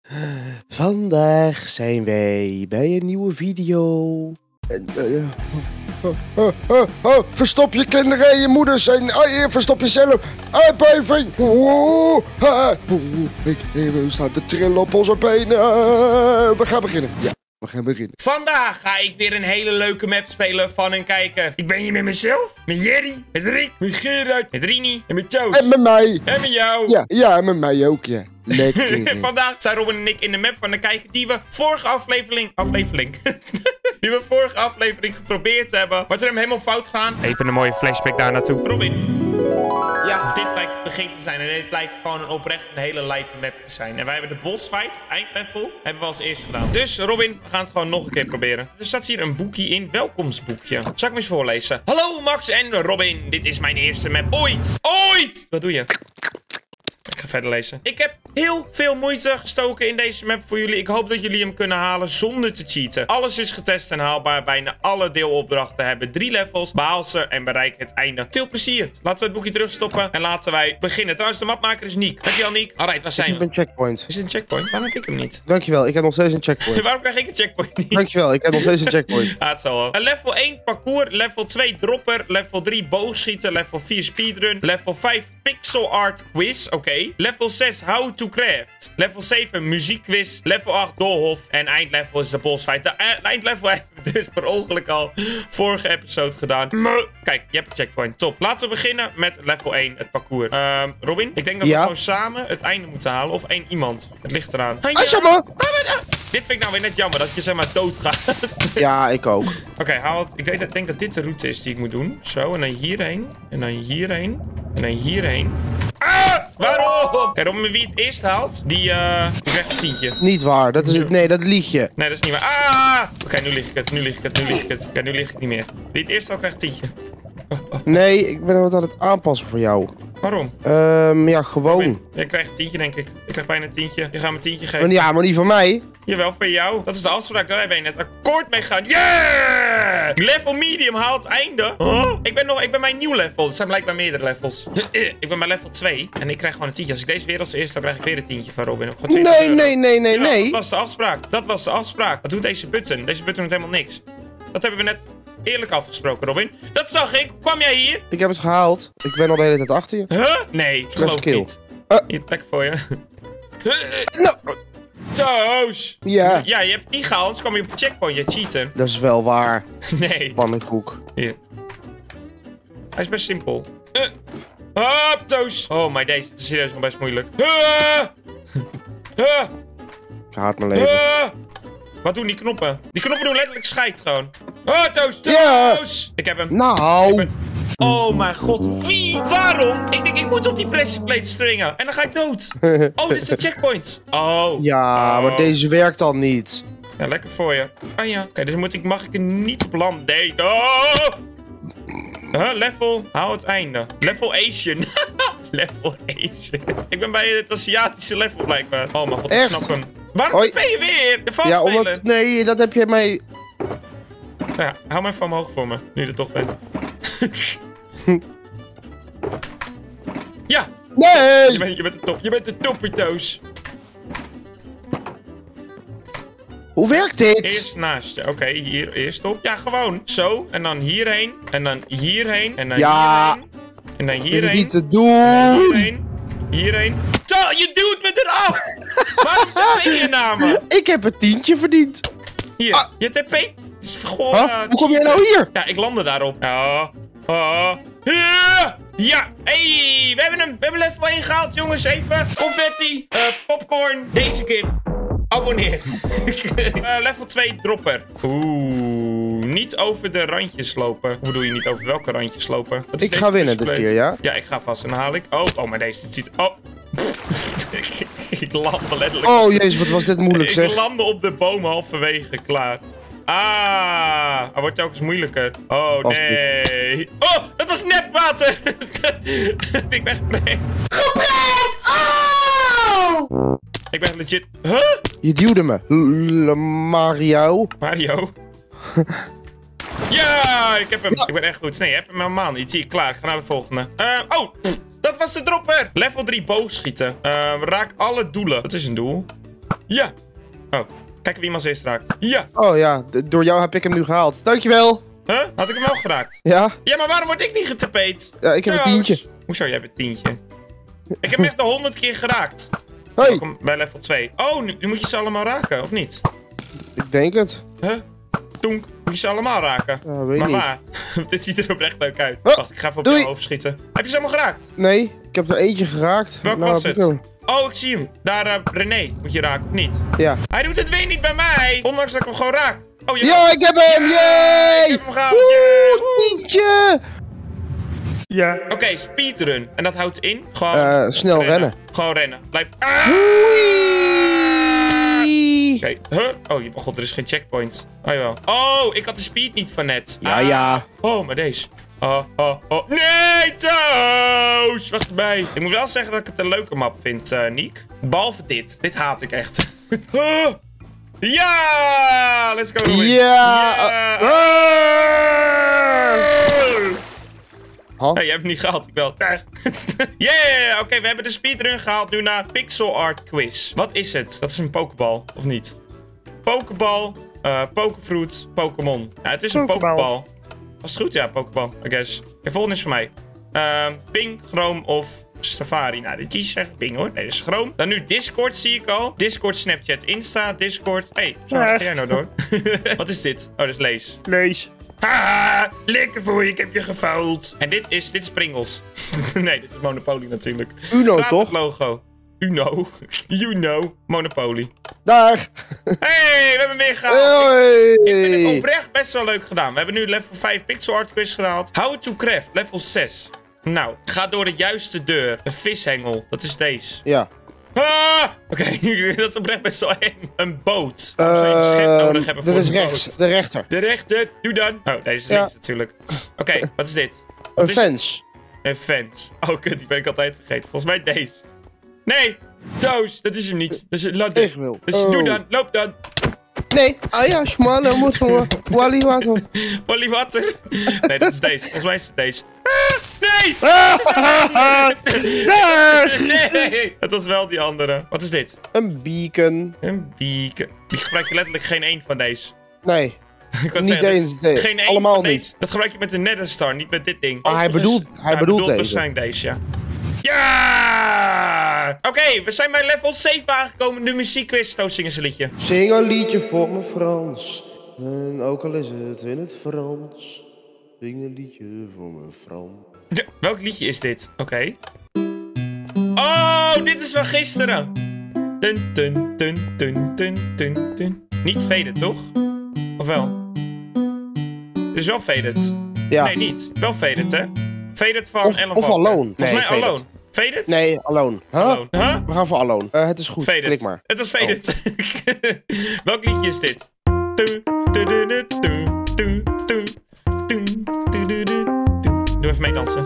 Vandaag zijn wij bij een nieuwe video. Verstop je kinderen en je moeders en verstop jezelf. Aardbeving. We staan te trillen op onze benen. We gaan beginnen. Ja, we gaan beginnen. Vandaag ga ik weer een hele leuke map spelen van een kijker. Ik ben hier met mezelf, met Jerry, met Rick, met Gerard, met Rini en met Toos. En met mij. En met jou. Ja, en met mij ook, ja. Lekker. Vandaag zijn Robin en ik in de map van de kijker die we vorige aflevering geprobeerd hebben. Maar toen hebben we helemaal fout gegaan. Even een mooie flashback daar naartoe. Robin. Ja, dit blijkt het begin te zijn. En dit blijkt gewoon een hele lijpe map te zijn. En wij hebben de boss fight, eindlevel, hebben we als eerste gedaan. Dus Robin, we gaan het gewoon nog een keer proberen. Er staat hier een boekje in, welkomstboekje. Zal ik hem eens voorlezen? Hallo Max en Robin, dit is mijn eerste map ooit. Ooit! Wat doe je? Ik ga verder lezen. Ik heb heel veel moeite gestoken in deze map voor jullie. Ik hoop dat jullie hem kunnen halen zonder te cheaten. Alles is getest en haalbaar. Bijna alle deelopdrachten hebben 3 levels. Behaal ze en bereik het einde. Veel plezier. Laten we het boekje terugstoppen en laten wij beginnen. Trouwens, de mapmaker is Niek. Dankjewel, Niek. Alright, waar zijn we? Ik heb een checkpoint. Is het een checkpoint? Waarom heb ik hem niet? Dankjewel, ik heb nog steeds een checkpoint. Waarom krijg ik een checkpoint niet? Dankjewel, ik heb nog steeds een checkpoint. Het zal wel. Level 1 parcours, level 2 dropper, level 3 boogschieten, level 4 speedrun, level 5 pixel art quiz, oké. Level 6 how to craft, level 7 muziekquiz, level 8 doolhof en eindlevel is de boss fight. De eindlevel hebben we dus per ongeluk al vorige episode gedaan. Kijk, je hebt een checkpoint, top. Laten we beginnen met level 1, het parcours. Robin, ik denk dat we gewoon samen het einde moeten halen of één iemand. Het ligt eraan. Dit vind ik nou weer net jammer, dat je zeg maar doodgaat. Ja, ik ook. Oké, haal het. Ik denk dat dit de route is die ik moet doen. Zo, en dan hierheen. En dan hierheen. En dan hierheen. Ah! Waarom? Kijk, Robin, wie het eerst haalt, die krijgt een tientje. Niet waar, dat is het. Nee, dat lieg je. Nee, dat is niet waar. Ah! Oké, nu lig ik het. Oké, nu lig ik niet meer. Wie het eerst haalt, krijgt een tientje. Nee, ik ben wat aan het aanpassen voor jou. Waarom? Ja, gewoon. Robin, jij krijgt een tientje, denk ik. Ik krijg bijna een tientje. Je gaat me een tientje geven. Ja, maar niet van mij. Jawel, voor jou. Dat is de afspraak. Daar ben je net akkoord mee gaan. Yeah! Level medium haalt het einde. Huh? Ik ben mijn nieuw level. Er zijn blijkbaar meerdere levels. Ik ben bij level 2. En ik krijg gewoon een tientje. Als ik deze weer als eerste, dan krijg ik weer een tientje van Robin. Nee. Dat was de afspraak. Wat doet deze button? Deze button doet helemaal niks. Dat hebben we net eerlijk afgesproken, Robin. Dat zag ik. Hoe kwam jij hier? Ik heb het gehaald. Ik ben al de hele tijd achter je. Huh? Nee, geloof ik niet. Hier, lekker voor je. Toos! Ja. Ja, je hebt het niet gehaald, anders kwam je op de checkpoint. Je cheaten. Dat is wel waar. Nee. Pannenkoek. Hier. Hij is best simpel. Hop, Toos! Oh, maar deze is serieus nog best moeilijk. Ik haat mijn leven. Wat doen die knoppen? Die knoppen doen letterlijk scheid gewoon. Toos! Ja. Ik heb hem. Nou. Oh mijn god, wie? Waarom? Ik denk, ik moet op die pressure plate stringen. En dan ga ik dood. Oh, dit is de checkpoint. Oh. Ja, maar deze werkt al niet. Ja, lekker voor je. Ah ja. Oké, dus mag ik er niet op landen. Nee. Oh! Level. Haal het einde. Level Asian. Level Asian. Ik ben bij het Aziatische level blijkbaar. Oh mijn god, ik snap hem. Waarom ben je weer? De vals spelen. Omdat, nee, dat heb je mij... Ja, hou me even omhoog voor me. Nu je er toch bent. Ja! Nee! Je bent de top. Je bent de toppie-toos. Hoe werkt dit? Eerst naast je. Oké, hier eerst op. Ja, gewoon. Zo. En dan hierheen. En dan hierheen. En dan hierheen. En dan hierheen. Dit is niet te doen. Hierheen. Zo, je duwt me eraf! Waarom TP je naar me? Ik heb een tientje verdiend. Hier, je TP. Hoe kom jij nou hier? Ja, ik landde daarop. Ja, hey, we hebben hem. We hebben level 1 gehaald, jongens. Even confetti, popcorn, deze gift. Abonneer. Level 2 dropper. Oeh, niet over de randjes lopen. Hoe bedoel je niet over welke randjes lopen? Ik ga winnen dit keer, ja? Ja, ik ga vast en dan haal ik. Oh, maar deze ziet... Oh. Ik landde letterlijk... Oh jezus, wat was dit moeilijk zeg. Ik landde op de boom halverwege, klaar. Hij wordt telkens moeilijker. Oh, nee. Oh, dat was net water. Ik ben geprankt. Geprankt! Oh! Ik ben legit... Huh? Je duwde me. Mario. Ja, ik heb hem. Ik ben echt goed. Nee, je hebt hem helemaal niet. Zie je, klaar. Ik ga naar de volgende. Dat was de dropper. Level 3 boogschieten. Raak alle doelen. Dat is een doel. Ja. Oh, kijk wie hem als eerst raakt. Ja. Oh ja, door jou heb ik hem nu gehaald. Dankjewel. Huh? Had ik hem wel geraakt? Ja? Ja, maar waarom word ik niet getapeet? Ja, ik heb een tientje. Hoezo, jij hebt een tientje? Ik heb hem echt al 100 keer geraakt. Hey. Welkom bij level 2. Oh, nu moet je ze allemaal raken, of niet? Ik denk het. Huh? Tonk, moet je ze allemaal raken? Ja, weet Maar niet. waar? Dit ziet er oprecht leuk uit. Oh, Wacht, ik ga even op doei. jou overschieten. Heb je ze allemaal geraakt? Nee, ik heb er eentje geraakt. Welk Nou, was heb ik het? hem. Oh, ik zie hem. Daar, René, moet je raken, of niet? Ja. Hij doet het weer niet bij mij! Ondanks dat ik hem gewoon raak. Oh, Ja, ik heb hem! Ik Yay! heb hem gehaald! Woe, tientje! Ja. Oké, speedrun. En dat houdt in? Gewoon Snel rennen. Gewoon rennen. Blijf... Ah! Oké, huh? Oh, oh god, er is geen checkpoint. Oh, jawel. Oh, ik had de speed niet van net. Ja, ja. Oh, maar deze. Oh. Nee, Toos! Wacht erbij. Ik moet wel zeggen dat ik het een leuke map vind, Niek. Behalve dit. Dit haat ik echt. Oh. Ja! Let's go, Robin. Ja! Hey, jij hebt het niet gehaald, ik wel. Yeah! Oké, we hebben de speedrun gehaald nu naar Pixel Art Quiz. Wat is het? Dat is een pokeball, of niet? Pokeball, Pokefruit, Pokémon. Ja, het is een pokeball. Was het goed? Ja, pokeball, I guess. Oké, volgende is voor mij. Ping, Chrome of Safari. Nou, dit is echt Ping hoor. Nee, dit is Chrome. Dan nu Discord zie ik al. Discord, Snapchat, Insta, Discord. Hey, zo ga jij nou door? Wat is dit? Oh, dat is Lees. Lees. Haha, lekker voor je, ik heb je gefout. En dit is Pringles. Nee, dit is Monopoly natuurlijk. Uno, Raad toch? het logo. Uno. Monopoly. Daar! Hey, we hebben hem weer gehaald. Hoi! Ik vind het oprecht best wel leuk gedaan. We hebben nu level 5 Pixel Art Quiz gehaald. How to Craft, level 6. Nou, ga door de juiste deur. Een vishengel, dat is deze. Ja. Ah! Oké, dat is oprecht best wel eng. Een boot. Waarom zou je een schep nodig hebben voor Dit is een rechts, boot? de rechter. De rechter, doe dan. Oh, deze is Ja. links natuurlijk. Oké, wat is dit? Een Wat is het? fence. Een fence. Oh, kut, die ben ik altijd vergeten. Volgens mij deze. Nee! Toos, dat is hem niet. Dat is een ladder. Tegenwiel. Dus Oh. doe dan, loop dan. Nee, ah ja, schmalen moet gewoon. Wally water. Wally water. Nee, dat is deze. Volgens mij is het deze. Nee! Nee! Het was wel die andere. Wat is dit? Een beacon. Een beacon. Die gebruik je letterlijk geen één van deze. Nee, Ik wou niet zeggen, eens. geen één Allemaal van niet. deze. Dat gebruik je met de Netherstar, niet met dit ding. Maar hij bedoelt deze. waarschijnlijk deze, ja. Ja! Oké, we zijn bij level 7 aangekomen. De muziekquiz. Toos, zing eens een liedje. Zing een liedje voor me Frans. En ook al is het in het Frans. Zing een liedje voor me Frans. Welk liedje is dit? Oké. Oh, dit is van gisteren. Dun, dun, dun, dun, dun, dun, dun. Niet Faded, toch? Of wel? Dit is wel Faded. Ja. Nee, niet. Wel Faded, hè? Faded van Ellen Of Walker. Alone. Volgens mij Nee, Alone. Faded? Nee, Alone. Huh? Alone. Huh? We gaan voor Alone. Het is goed, Faded. klik maar. Het was Faded. Welk liedje is dit? Doe even meedansen.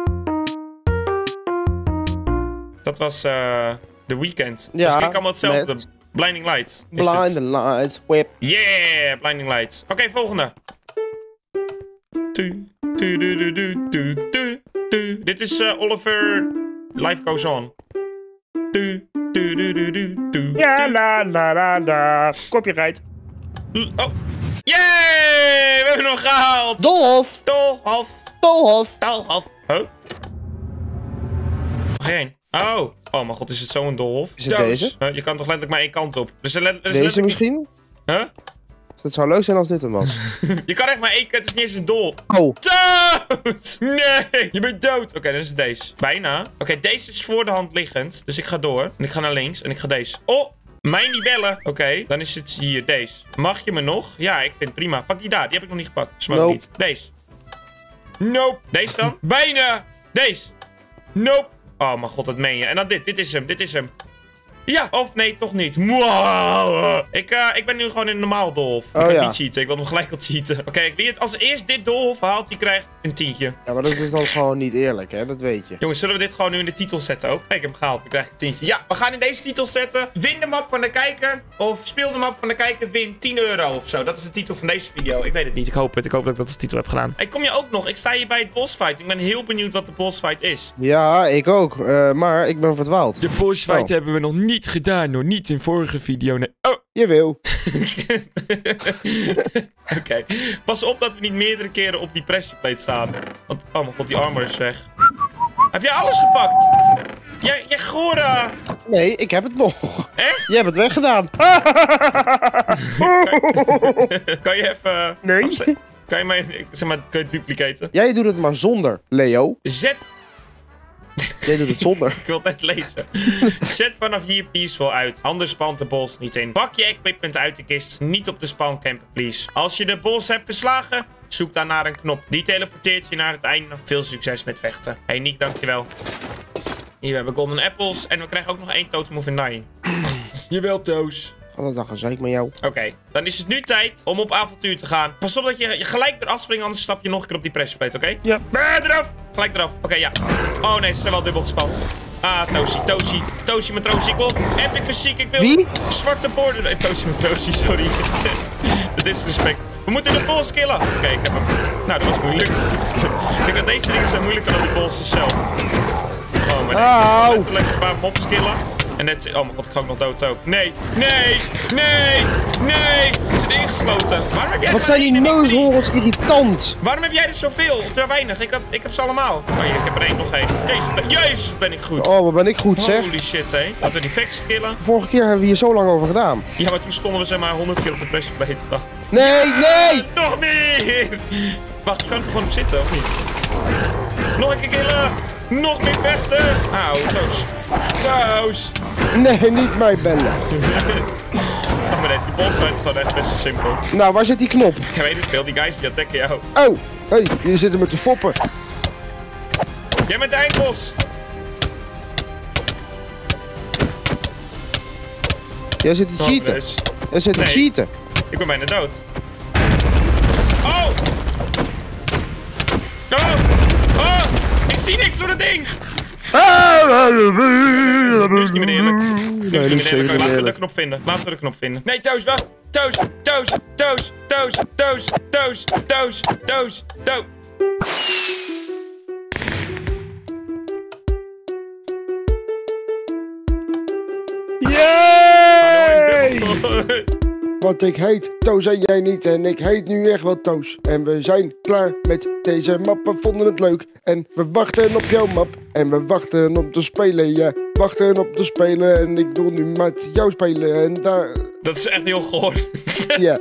Dat was The Weeknd. Ja, Dus klinkt allemaal hetzelfde. met- Blinding Lights. is het. Blind Lights, whip. Yeah, Blinding Lights. Oké, volgende. Dit is Oliver. Life Goes On. Ja, la. Copyright. Oh. Yay! We hebben hem gehaald. Dolhof! Dolhof. Dolhof! Huh? Geen. Oh. Oh mijn god, is het zo'n doolhof? Is het deze? Je kan toch letterlijk maar één kant op. Dus er is Deze letterlijk... misschien? Huh? Het zou leuk zijn als dit hem was. Je kan echt maar één kant, het is niet eens een doolhof. Oh. Toos! Nee! Je bent dood! Oké, dan is het deze. Bijna. Oké, deze is voor de hand liggend. Dus ik ga door. En ik ga naar links. En ik ga deze. Oh! Mij niet bellen. Oké, dan is het hier deze. Mag je me nog? Ja, ik vind het prima. Pak die daar. Die heb ik nog niet gepakt. Smaak Nope. niet. Deze. Nope. Deze dan? Bijna! Deze. Nope. Oh mijn god, dat meen je. En dan dit. Dit is hem. Dit is hem. Ja, of nee, toch niet. Wow. Ik ben nu gewoon in een normaal doolhof. Ik kan ja. niet cheaten. Ik wil hem gelijk al cheaten. Oké, wie het als eerst dit doolhof haalt, die krijgt een tientje. Ja, maar dat is dan gewoon niet eerlijk, hè? Dat weet je. Jongens, zullen we dit gewoon nu in de titel zetten ook? Kijk, ik heb hem gehaald. Dan krijg ik een tientje. Ja, we gaan in deze titel zetten. Win de map van de kijker. Of speel de map van de kijker. Win 10 euro of zo. Dat is de titel van deze video. Ik weet het niet. Ik hoop het. Ik hoop dat ik dat als titel heb gedaan. Hey, kom je ook nog? Ik sta hier bij het bossfight. Ik ben heel benieuwd wat de bossfight is. Ja, ik ook. Maar ik ben verdwaald. De bossfight Oh. hebben we nog niet Niet gedaan hoor, niet in vorige video. Nee. Oh. Jawel. Oké. Pas op dat we niet meerdere keren op die pressure plate staan. Want, oh mijn god, die armor is weg. Heb jij alles gepakt? Jij Gora. Nee, ik heb het nog. Echt? Jij hebt het weggedaan. Kan je even... Nee. Kan je mij, zeg maar, kun je duplicaten? Jij doet het maar zonder, Leo. Zet... Jij doet het zonder. Ik wil het net lezen. Zet vanaf hier peaceful uit. Anders spant de boss niet in. Pak je equipment uit de kist. Niet op de spawn campen, please. Als je de boss hebt verslagen, zoek dan naar een knop. Die teleporteert je naar het einde. Veel succes met vechten. Hey Nick, dankjewel. Hier hebben we golden apples. En we krijgen ook nog 1 totem of dying. Jawel, Toos. Alle dag een zeik met jou. Oké, dan is het nu tijd om op avontuur te gaan. Pas op dat je gelijk eraf springt, anders stap je nog een keer op die pressure plate, oké? Ja. Eraf! Gelijk eraf. Oké, ja. Oh nee, ze zijn wel dubbel gespand. Ah, Toshi Matrosi. Ik wil epic muziek. Ik wil Wie? Zwarte borden. Nee, Toshi Matrosi, sorry. Dat is respect. We moeten de boss killen. Oké, ik heb hem. Nou, dat was moeilijk. Ik denk dat deze dingen zijn moeilijker dan de boss zelf. Oh, maar nee. Letterlijk een paar mobs killen. En net... Oh mijn god, ik ga ook nog dood ook. Nee. Het zit ingesloten. Waarom heb jij Wat zijn die neushoorns irritant? Waarom heb jij er zoveel? Of er weinig? Ik heb ze allemaal. Oh, hier, ik heb er nog één. Jezus, ben ik goed. Oh, wat ben ik goed, zeg. Holy shit, hé. Laten we die vex killen. Vorige keer hebben we hier zo lang over gedaan. Ja, maar toen stonden we zeg maar 100 keer op de pressure plate. Wacht. Nee! Nog meer! Wacht, ik kan er gewoon op zitten, of niet? Nog een keer killen! Nog meer vechten! Auw, Toos! Nee, niet mij bellen. Oh, maar deze bossfight is gewoon echt best wel simpel. Nou, waar zit die knop? Ik weet niet veel, die guys die attacken jou. Oh, hey, jullie zitten met de foppen. Jij bent de eindboss! Jij zit te cheaten. Dus. Jij zit te Nee. cheaten. Ik ben bijna dood. Oh! Oh! Ik zie niks door het ding! Nu is het niet meer eerlijk. Laten we de knop vinden. Nee, Toos, wacht. Toos. Yay! Want ik heet Toos en jij niet. En ik heet nu echt wel Toos. En we zijn klaar met deze map. We vonden het leuk. En we wachten op jouw map. En we wachten om te spelen. Ja, wachten op te spelen. En ik wil nu met jou spelen. En daar... Dat is echt heel goor. Ja.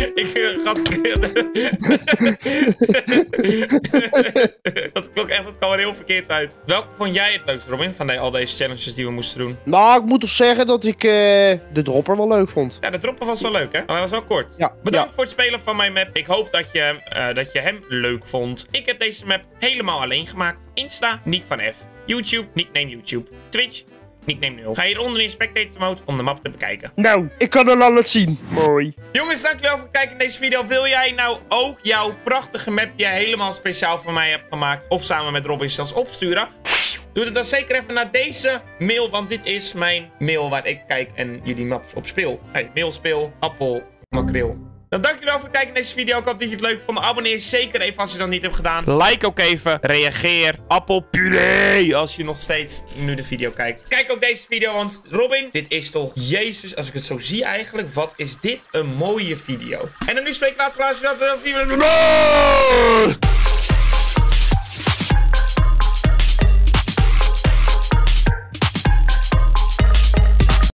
Dat klonk echt, dat kwam er heel verkeerd uit. Welke vond jij het leukst, Robin, van al deze challenges die we moesten doen? Nou, ik moet toch zeggen dat ik de dropper wel leuk vond. Ja, de dropper was wel leuk, hè? Maar hij was wel kort. Ja. Bedankt voor het spelen van mijn map. Ik hoop dat je hem leuk vond. Ik heb deze map helemaal alleen gemaakt. Insta, Nick van F. YouTube, nickname YouTube. Twitch, nickname 0. Ga hieronder in spectator mode om de map te bekijken. Nou, Ik kan er al het zien. mooi. Jongens, dankjewel voor het kijken naar deze video. Wil jij nou ook jouw prachtige map die jij helemaal speciaal voor mij hebt gemaakt, of samen met Robin zelfs opsturen? Doe het dan zeker even naar deze mail, want dit is mijn mail waar ik kijk en jullie maps op speel. Hey, mail speel, appel, makreel. Dan dank jullie wel voor het kijken naar deze video. Ik hoop dat je het leuk vond. Abonneer zeker even als je dat niet hebt gedaan. Like ook even. Reageer. Appelpuree. Als je nog steeds nu de video kijkt. Kijk ook deze video, want Robin, dit is toch... Jezus, als ik het zo zie eigenlijk. Wat is dit een mooie video. En dan nu spreek ik later luisteren.